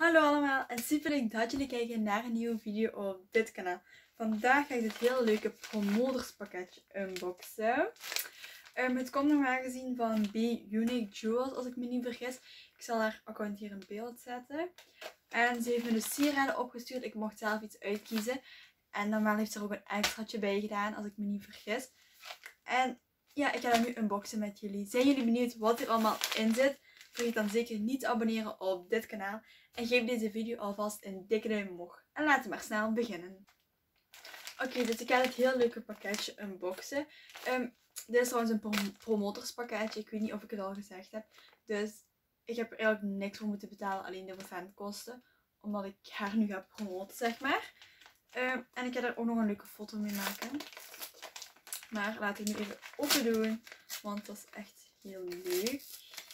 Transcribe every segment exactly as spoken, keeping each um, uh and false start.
Hallo allemaal en super leuk dat jullie kijken naar een nieuwe video op dit kanaal. Vandaag ga ik dit hele leuke promoterspakketje unboxen. Um, het komt normaal gezien van B-Unique Jewels als ik me niet vergis. Ik zal haar account hier in beeld zetten. En ze heeft me dus sieraden opgestuurd. Ik mocht zelf iets uitkiezen. En normaal heeft ze er ook een extraatje bij gedaan als ik me niet vergis. En ja, ik ga dat nu unboxen met jullie. Zijn jullie benieuwd wat er allemaal in zit? Vergeet dan zeker niet te abonneren op dit kanaal. En geef deze video alvast een dikke duim omhoog. En laten we maar snel beginnen. Oké, okay, dus ik ga dit heel leuke pakketje unboxen. Um, dit is trouwens een prom promoterspakketje. Ik weet niet of ik het al gezegd heb. Dus ik heb er eigenlijk niks voor moeten betalen. Alleen de verzendkosten. Omdat ik haar nu ga promoten, zeg maar. Um, en ik ga er ook nog een leuke foto mee maken. Maar laat ik nu even open doen. Want dat is echt heel leuk.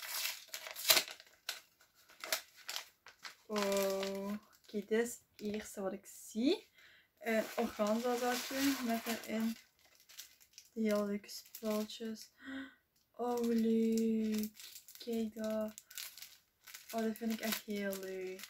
Oh, oké, okay, dit is het eerste wat ik zie. Een organza zakje met erin de heel leuke spulletjes. Oh, leuk. Kijk dat. Oh, dat vind ik echt heel leuk.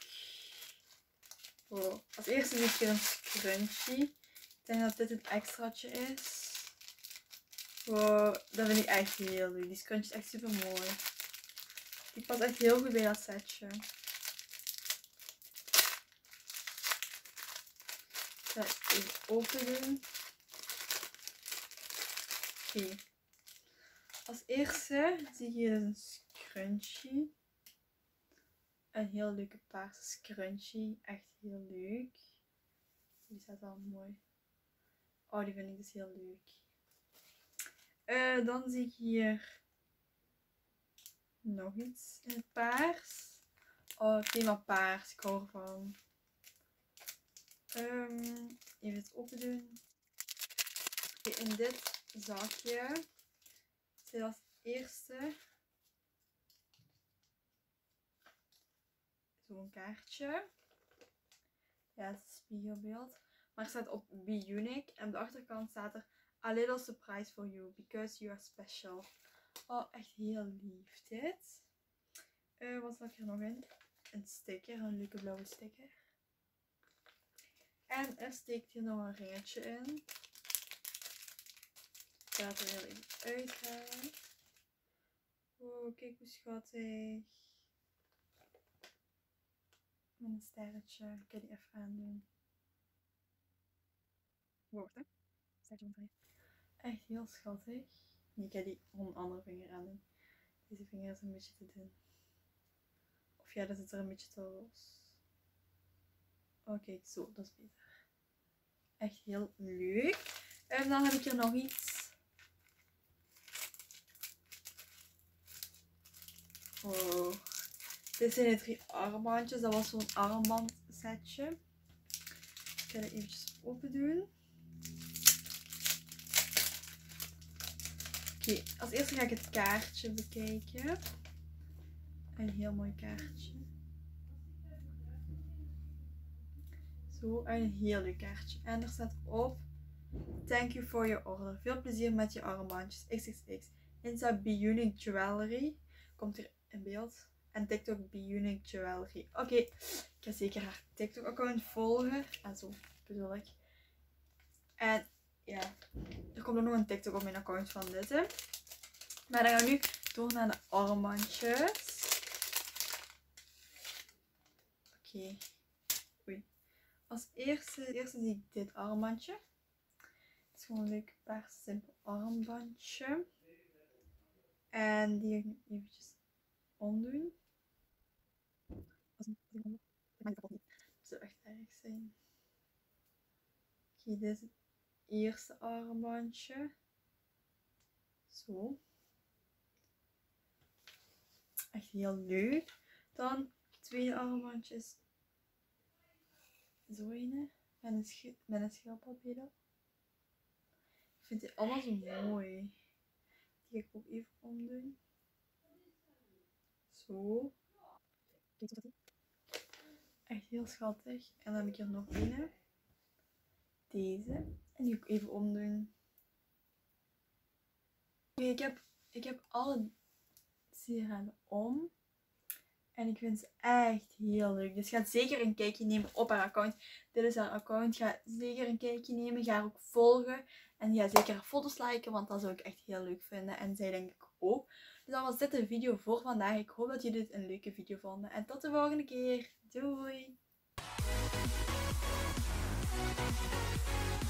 Oh, als eerste zie ik hier een scrunchie. Ik denk dat dit een extraatje is. Wow, dat vind ik echt heel leuk. Die scrunchie is echt super mooi. Die past echt heel goed bij dat setje. Ik ga het even open doen. Oké. Okay. Als eerste zie je hier een scrunchie. Een heel leuke paarse scrunchie. Echt heel leuk. Die staat al mooi. Oh, die vind ik dus heel leuk. Uh, dan zie ik hier nog iets in het paars. Oh, thema paars. Ik hou ervan. Um, even het open doen. In dit zakje zit als eerste zo'n kaartje. Ja, het is spiegelbeeld. Maar het staat op B-Unique. En op de achterkant staat er A little surprise for you, because you are special. Oh, echt heel lief dit. Uh, wat zat er nog in? Een sticker, een leuke blauwe sticker. En er steekt hier nog een ringetje in. Ik ga het er heel even uithalen. Oh, kijk hoe schattig. Met een sterretje. Ik ga die even aandoen. Wacht, hè. Sterretje van vijf. Echt heel schattig. Ik ga die op een andere vinger aandoen. Deze vinger is een beetje te dun. Of ja, dat zit er een beetje te los. Oh, kijk, zo. Dat is beter. Echt heel leuk. En dan heb ik hier nog iets. Oh. Dit zijn de drie armbandjes. Dat was zo'n armbandsetje. Ik ga het eventjes open doen. Oké, okay, als eerste ga ik het kaartje bekijken. Een heel mooi kaartje. Zo, een heel leuk kaartje. En er staat op: Thank you for your order. Veel plezier met je armbandjes. X X X. Insta B-Unique Jewelry. Komt hier in beeld. En TikTok B-Unique Jewelry. Oké, okay. Ik ga zeker haar TikTok account volgen. En zo bedoel ik. En ja, er komt ook nog een TikTok op mijn account van dit. Hè. Maar dan gaan we nu door naar de armbandjes. Oké. Okay. Oei. Als eerste, eerste zie ik dit armbandje. Het is gewoon een leuk paar simpel armbandje. En die ga ik nu eventjes omdoen. Dat zou echt erg zijn. Oké, okay, dit is het eerste armbandje. Zo. Echt heel leuk. Dan het tweede armbandje is zo een. Met een, sch met een schildpadbeeld. Ik vind die allemaal zo mooi. Die ga ik ook even omdoen. Zo. Kijk wat die. Echt heel schattig. En dan heb ik hier nog een. Deze. En die ga ik even omdoen. Okay, ik, heb, ik heb alle sieraden om. En ik vind ze echt heel leuk. Dus ga zeker een kijkje nemen op haar account. Dit is haar account. Ga zeker een kijkje nemen. Ga haar ook volgen. En ga zeker haar foto's liken. Want dat zou ik echt heel leuk vinden. En zij denk ik ook. Dus dan was dit de video voor vandaag. Ik hoop dat jullie dit een leuke video vonden. En tot de volgende keer. Doei!